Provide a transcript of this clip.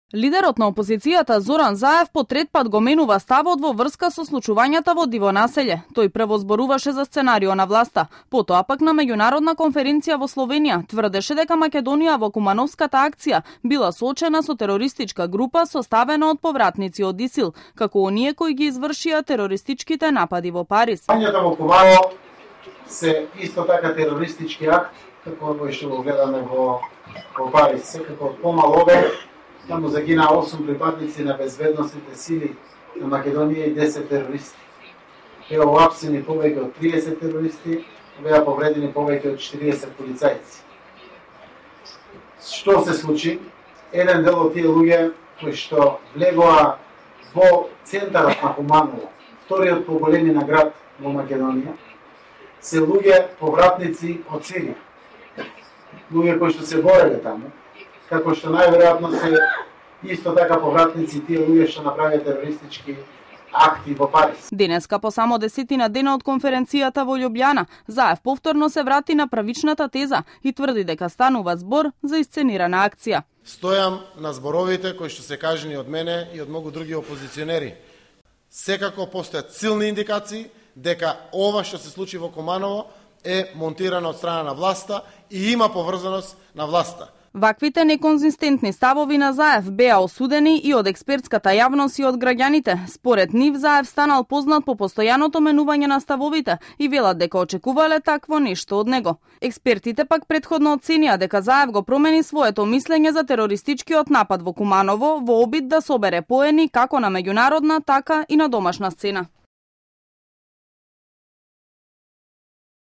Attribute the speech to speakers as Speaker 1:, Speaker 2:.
Speaker 1: Лидерот на опозицијата Зоран Заев по трет пат го менува ставот во врска со случувањата во Диво населје. Тој прво зборуваше за сценарио на власта, потоа пак на меѓународна конференција во Словенија тврдеше дека Македонија во Кумановската акција била соочена со терористичка група составена од повратници од ИСИЛ, како оние кои ги извршија терористичките напади во Париз.
Speaker 2: Пањата во Куманово се исто така терористички акт, како кој што го гледаме во Париз. Секако од помал обем, таму загина 8 припадници на безбедносните сили на Македонија и 10 терористи. Беа уапсени повеќе од 30 терористи, беа повредени повеќе од 40 полицајци. Што се случи? Еден дел од тие луѓе кои што влегоа во центарот на Куманово, вториот по големина град во Македонија, се луѓе повратници од Сирија. Луѓе кои што се бореле таму, како што најверојатно се исто така повратници тие луѓе што направија терористички акти во Париз.
Speaker 1: Денеска по само 10 дена од конференцијата во Љубљана, Заев повторно се врати на правичната теза и тврди дека станува збор за исценирана акција.
Speaker 2: Стојам на зборовите кои што се кажани од мене и од многу други опозиционери. Секако постојат силни индикации дека ова што се случи во Куманово е монтирано од страна на власта и има поврзаност на власта.
Speaker 1: Ваквите неконзистентни ставови на Заев беа осудени и од експертската јавност и од граѓаните. Според нив Заев станал познат по постојаното менување на ставовите и велат дека очекувале такво нешто од него. Експертите пак претходно оценија дека Заев го промени своето мислење за терористичкиот напад во Куманово во обид да собере поени како на меѓународна, така и на домашна сцена.